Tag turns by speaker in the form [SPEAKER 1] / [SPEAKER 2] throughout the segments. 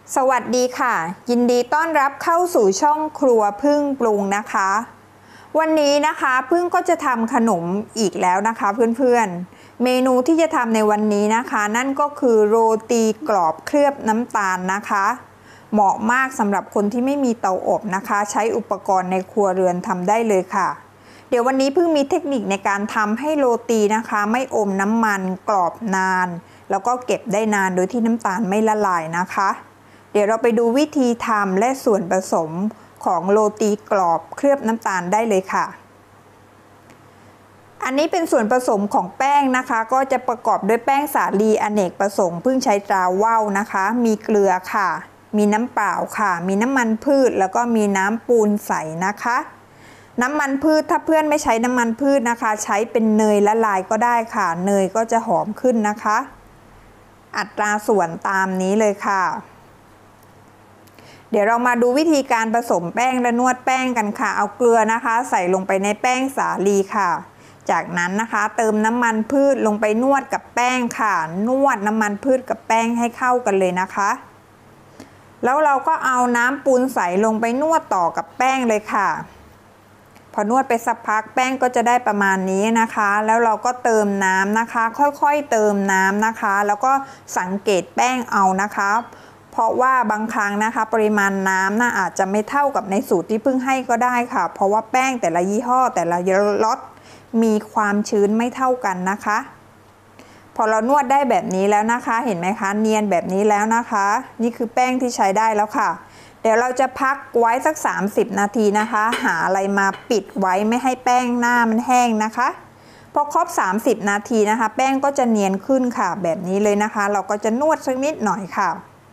[SPEAKER 1] สวัสดีค่ะยินดีต้อนรับเข้าสู่ช่องครัวพึ่งปรุงนะคะวันนี้นะคะพึ่งก็จะทำขนมอีกแล้วนะคะเพื่อนๆเมนูที่จะทำในวันนี้นะคะนั่นก็คือโรตีกรอบเคลือบน้ำตาลนะคะเหมาะมากสำหรับคนที่ไม่มีเตาอบนะคะใช้อุปกรณ์ในครัวเรือนทำได้เลยค่ะเดี๋ยววันนี้พึ่งมีเทคนิคในการทำให้โรตีนะคะไม่อมน้ำมันกรอบนานแล้วก็เก็บได้นานโดยที่น้ำตาลไม่ละลายนะคะเดี๋ยวเราไปดูวิธีทำและส่วนผสมของโรตีกรอบเคลือบน้ำตาลได้เลยค่ะอันนี้เป็นส่วนผสมของแป้งนะคะก็จะประกอบด้วยแป้งสาลีอเนกประสงค์พึ่งใช้ตราว่าวนะคะมีเกลือค่ะมีน้ำเปล่าค่ะมีน้ำมันพืชแล้วก็มีน้ำปูนใสนะคะน้ำมันพืชถ้าเพื่อนไม่ใช้น้ำมันพืชนะคะใช้เป็นเนยละลายก็ได้ค่ะเนยก็จะหอมขึ้นนะคะอัตราส่วนตามนี้เลยค่ะเดี๋ยวเรามาดูวิธีการผสมแป้งและนวดแป้งกันค่ะเอาเกลือนะคะใส่ลงไปในแป้งสาลีค่ะจากนั้นนะคะเติมน้ำมันพืชลงไปนวดกับแป้งค่ะนวดน้ำมันพืชกับแป้งให้เข้ากันเลยนะคะแล้วเราก็เอาน้ำปูนใสลงไปนวดต่อกับแป้งเลยค่ะพอนวดไปสักพักแป้งก็จะได้ประมาณนี้นะคะแล้วเราก็เติมน้ำนะคะค่อยๆเติมน้ำนะคะแล้วก็สังเกตแป้งเอานะคะเพราะว่าบางครั้งนะคะปริมาณน้ำน่าอาจจะไม่เท่ากับในสูตรที่เพิ่งให้ก็ได้ค่ะเพราะว่าแป้งแต่ละยี่ห้อแต่ละล็อตมีความชื้นไม่เท่ากันนะคะพอเรานวดได้แบบนี้แล้วนะคะเห็นไหมคะเนียนแบบนี้แล้วนะคะนี่คือแป้งที่ใช้ได้แล้วค่ะเดี๋ยวเราจะพักไว้สัก30นาทีนะคะหาอะไรมาปิดไว้ไม่ให้แป้งหน้ามันแห้งนะคะพอครบ30นาทีนะคะแป้งก็จะเนียนขึ้นค่ะแบบนี้เลยนะคะเราก็จะนวดสักนิดหน่อยค่ะ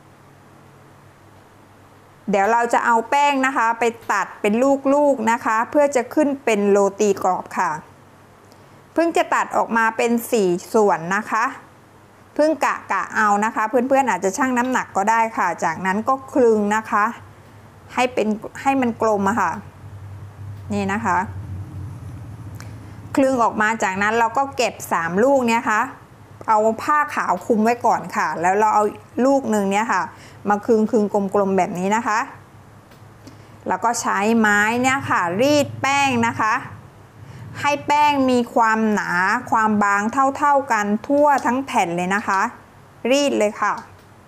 [SPEAKER 1] เดี๋ยวเราจะเอาแป้งนะคะไปตัดเป็นลูกๆนะคะเพื่อจะขึ้นเป็นโรตีกรอบค่ะเพิ่งจะตัดออกมาเป็น4ส่วนนะคะเพิ่งกะเอานะคะเพื่อนๆอาจจะชั่งน้ำหนักก็ได้ค่ะจากนั้นก็คลึงนะคะให้มันกลมอะค่ะนี่นะคะคลึงออกมาจากนั้นเราก็เก็บ3ลูกเนี่ยค่ะเอาผ้าขาวคลุมไว้ก่อนค่ะแล้วเราเอาลูกหนึ่งเนี่ยค่ะมาคลึงกลมๆแบบนี้นะคะแล้วก็ใช้ไม้เนี่ยค่ะรีดแป้งนะคะให้แป้งมีความหนาความบางเท่ากันทั่วทั้งแผ่นเลยนะคะรีดเลยค่ะ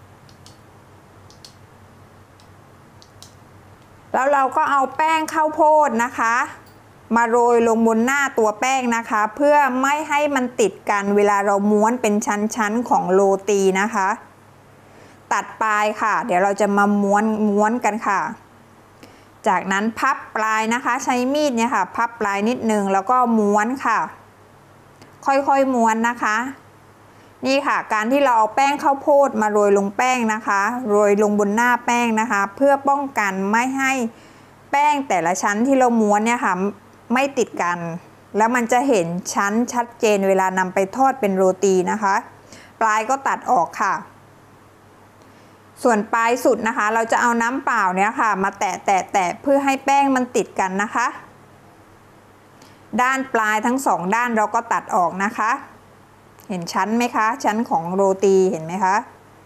[SPEAKER 1] แล้วเราก็เอาแป้งข้าวโพดนะคะมาโรยลงบนหน้าตัวแป้งนะคะเพื่อไม่ให้มันติดกันเวลาเราม้วนเป็นชั้นๆของโรตีนะคะตัดปลายค่ะเดี๋ยวเราจะมาม้วนกันค่ะจากนั้นพับปลายนะคะใช้มีดเนี่ยค่ะพับปลายนิดนึงแล้วก็ม้วนค่ะค่อยๆม้วนนะคะนี่ค่ะการที่เราเอาแป้งข้าวโพดมาโรยลงแป้งนะคะโรยลงบนหน้าแป้งนะคะเพื่อป้องกันไม่ให้แป้งแต่ละชั้นที่เราม้วนเนี่ยค่ะไม่ติดกันแล้วมันจะเห็นชั้นชัดเจนเวลานำไปทอดเป็นโรตีนะคะปลายก็ตัดออกค่ะส่วนปลายสุดนะคะเราจะเอาน้ำเปล่าเนี่ยค่ะมาแตะเพื่อให้แป้งมันติดกันนะคะด้านปลายทั้ง2ด้านเราก็ตัดออกนะคะเห็นชั้นไหมคะชั้นของโรตีเห็นไหมคะ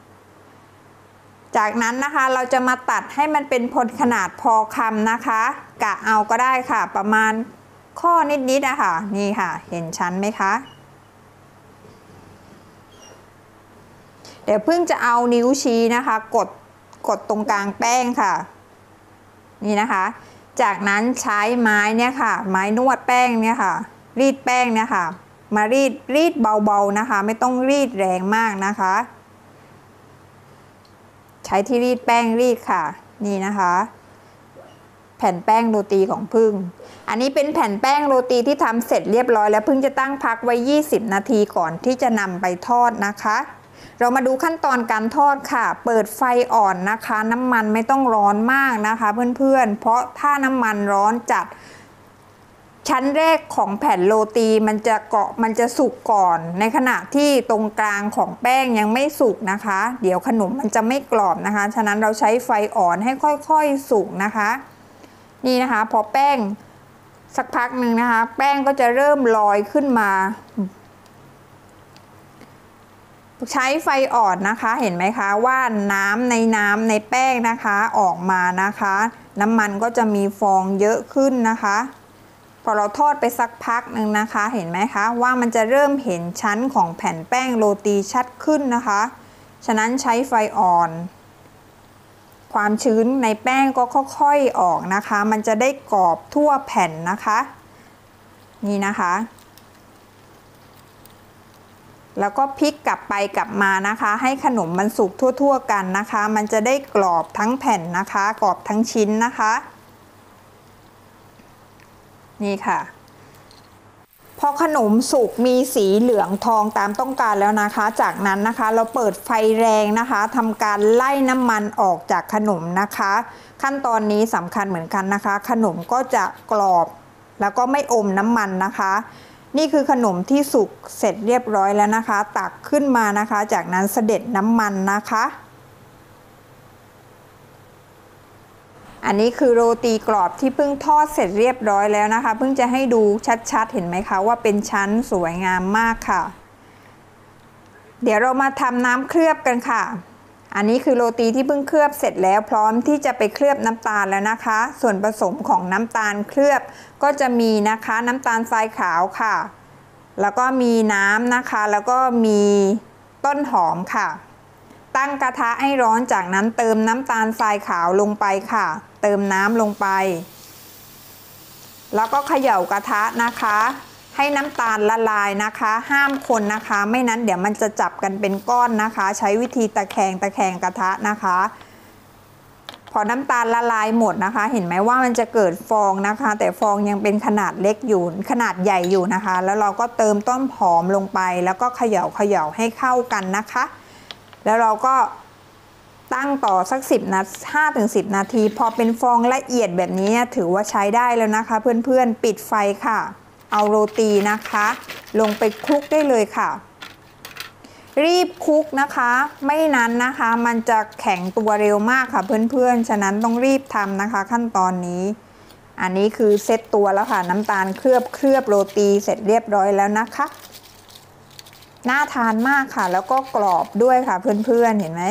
[SPEAKER 1] จากนั้นนะคะเราจะมาตัดให้มันเป็นพอขนาดพอคำนะคะกะเอาก็ได้ค่ะประมาณข้อนิดนะคะนี่ค่ะเห็นชั้นไหมคะเดี๋ยวเพิ่งจะเอานิ้วชี้นะคะกดตรงกลางแป้งค่ะนี่นะคะจากนั้นใช้ไม้เนี่ยค่ะไม้นวดแป้งเนี่ยค่ะรีดแป้งเนี่ยค่ะมารีดเบาๆนะคะไม่ต้องรีดแรงมากนะคะใช้ที่รีดแป้งรีดค่ะนี่นะคะแผ่นแป้งโรตีของพึ่งอันนี้เป็นแผ่นแป้งโรตีที่ทำเสร็จเรียบร้อยแล้วพึ่งจะตั้งพักไว้20นาทีก่อนที่จะนำไปทอดนะคะเรามาดูขั้นตอนการทอดค่ะเปิดไฟอ่อนนะคะน้ำมันไม่ต้องร้อนมากนะคะเพื่อนๆเพราะถ้าน้ำมันร้อนจัดชั้นแรกของแผ่นโรตีมันจะสุกก่อนในขณะที่ตรงกลางของแป้งยังไม่สุกนะคะเดี๋ยวขนมมันจะไม่กรอบนะคะฉะนั้นเราใช้ไฟอ่อนให้ค่อยๆสุกนะคะนี่นะคะพอแป้งสักพักหนึ่งนะคะแป้งก็จะเริ่มลอยขึ้นมาใช้ไฟอ่อนนะคะเห็นไหมคะว่าน้ำในแป้งนะคะออกมานะคะน้ำมันก็จะมีฟองเยอะขึ้นนะคะพอเราทอดไปสักพักหนึ่งนะคะเห็นไหมคะว่ามันจะเริ่มเห็นชั้นของแผ่นแป้งโรตีชัดขึ้นนะคะฉะนั้นใช้ไฟอ่อนความชื้นในแป้งก็ค่อยๆออกนะคะมันจะได้กรอบทั่วแผ่นนะคะนี่นะคะแล้วก็พลิกกลับไปกลับมานะคะให้ขนมมันสุกทั่วๆกันนะคะมันจะได้กรอบทั้งแผ่นนะคะกรอบทั้งชิ้นนะคะนี่ค่ะพอขนมสุกมีสีเหลืองทองตามต้องการแล้วนะคะจากนั้นนะคะเราเปิดไฟแรงนะคะทำการไล่น้ำมันออกจากขนมนะคะขั้นตอนนี้สำคัญเหมือนกันนะคะขนมก็จะกรอบแล้วก็ไม่อมน้ำมันนะคะนี่คือขนมที่สุกเสร็จเรียบร้อยแล้วนะคะตักขึ้นมานะคะจากนั้นเสด็จน้ำมันนะคะอันนี้คือโรตีกรอบที่เพิ่งทอดเสร็จเรียบร้อยแล้วนะคะเพิ่งจะให้ดูชัดๆเห็นไหมคะว่าเป็นชั้นสวยงามมากค่ะเดี๋ยวเรามาทำน้ำเคลือบกันค่ะอันนี้คือโรตีที่เพิ่งเคลือบเสร็จแล้วพร้อมที่จะไปเคลือบน้ำตาลแล้วนะคะส่วนผสมของน้ำตาลเคลือบก็จะมีนะคะน้ำตาลทรายขาวค่ะแล้วก็มีน้ำนะคะแล้วก็มีต้นหอมค่ะตั้งกระทะให้ร้อนจากนั้นเติมน้ำตาลทรายขาวลงไปค่ะเติมน้ำลงไปแล้วก็เขย่ากระทะนะคะให้น้ำตาลละลายนะคะห้ามคนนะคะไม่นั้นเดี๋ยวมันจะจับกันเป็นก้อนนะคะใช้วิธีตะแคงกระทะนะคะพอน้ำตาลละลายหมดนะคะเห็นไหมว่ามันจะเกิดฟองนะคะแต่ฟองยังเป็นขนาดเล็กอยู่ขนาดใหญ่อยู่นะคะแล้วเราก็เติมต้นหอมลงไปแล้วก็เขย่าให้เข้ากันนะคะแล้วเราก็ตั้งต่อสัก5-10 นาทีพอเป็นฟองละเอียดแบบนี้ถือว่าใช้ได้แล้วนะคะเพื่อนๆปิดไฟค่ะเอาโรตีนะคะลงไปคลุกได้เลยค่ะรีบคลุกนะคะไม่นั้นนะคะมันจะแข็งตัวเร็วมากค่ะเพื่อนๆฉะนั้นต้องรีบทำนะคะขั้นตอนนี้อันนี้คือเซตตัวแล้วค่ะน้ำตาลเคลือบโรตีเสร็จเรียบร้อยแล้วนะคะน่าทานมากค่ะแล้วก็กรอบด้วยค่ะเพื่อนๆเห็นไหม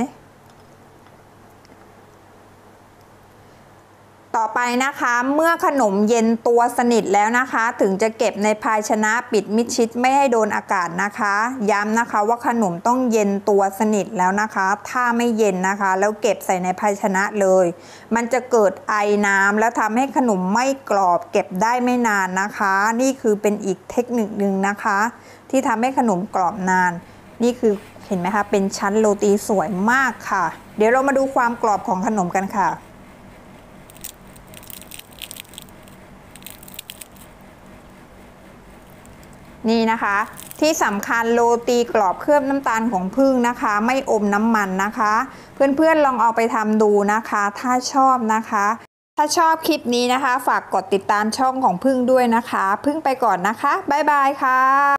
[SPEAKER 1] ต่อไปนะคะเมื่อขนมเย็นตัวสนิทแล้วนะคะถึงจะเก็บในภาชนะปิดมิดชิดไม่ให้โดนอากาศนะคะย้ำนะคะว่าขนมต้องเย็นตัวสนิทแล้วนะคะถ้าไม่เย็นนะคะแล้วเก็บใส่ในภาชนะเลยมันจะเกิดไอน้ำแล้วทำให้ขนมไม่กรอบเก็บได้ไม่นานนะคะนี่คือเป็นอีกเทคนิคนึงนะคะที่ทำให้ขนมกรอบนานนี่คือเห็นไหมคะเป็นชั้นโรตีสวยมากค่ะเดี๋ยวเรามาดูความกรอบของขนมกันค่ะนี่นะคะที่สำคัญโรตีกรอบเคลือบน้ำตาลของผึ้งนะคะไม่อมน้ำมันนะคะเพื่อนๆลองเอาไปทำดูนะคะถ้าชอบนะคะถ้าชอบคลิปนี้นะคะฝากกดติดตามช่องของผึ้งด้วยนะคะผึ้งไปก่อนนะคะบ๊ายบายค่ะ